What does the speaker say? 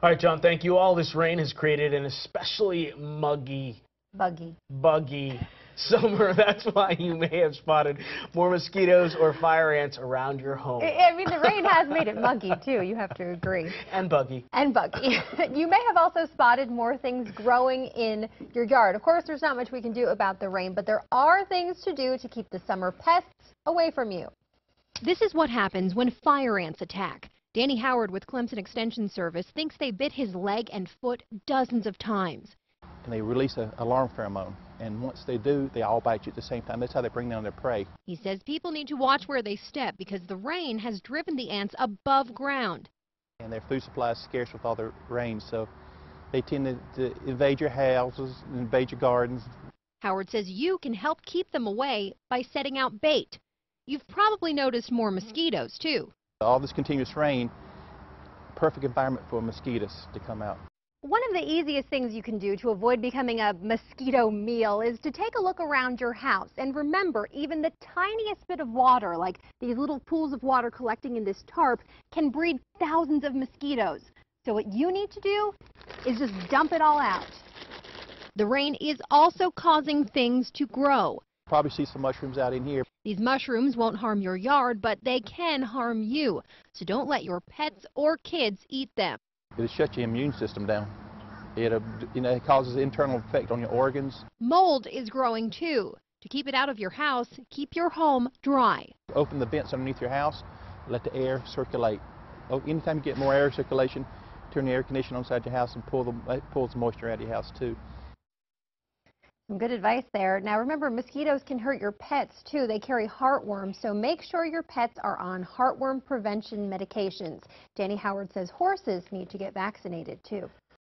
All right, John, thank you. All this rain has created an especially buggy summer. That's why you may have spotted more mosquitoes or fire ants around your home. I mean, the rain has made it muggy, too. You have to agree. And buggy. And buggy. You may have also spotted more things growing in your yard. Of course, there's not much we can do about the rain, but there are things to do to keep the summer pests away from you. This is what happens when fire ants attack. Danny Howard with Clemson Extension Service thinks they bit his leg and foot dozens of times. And they release an alarm pheromone, and once they do, they all bite you at the same time. That's how they bring down their prey. He says people need to watch where they step because the rain has driven the ants above ground. And their food supply is scarce with all the rain, so they tend to invade your houses, invade your gardens. Howard says you can help keep them away by setting out bait. You've probably noticed more mosquitoes, too. All this continuous rain, perfect environment for mosquitoes to come out. One of the easiest things you can do to avoid becoming a mosquito meal is to take a look around your house. And remember, even the tiniest bit of water, like these little pools of water collecting in this tarp, can breed thousands of mosquitoes. So what you need to do is just dump it all out. The rain is also causing things to grow. Probably see some mushrooms out in here. These mushrooms won't harm your yard, but they can harm you. So don't let your pets or kids eat them. It'll shut your immune system down. It causes internal effect on your organs. Mold is growing too. To keep it out of your house, keep your home dry. Open the vents underneath your house, let the air circulate. Anytime you get more air circulation, turn the air conditioner inside your house and it pulls the moisture out of your house too. Some good advice there. Now remember, mosquitoes can hurt your pets too. They carry heartworms, so make sure your pets are on heartworm prevention medications. Danny Howard says horses need to get vaccinated too.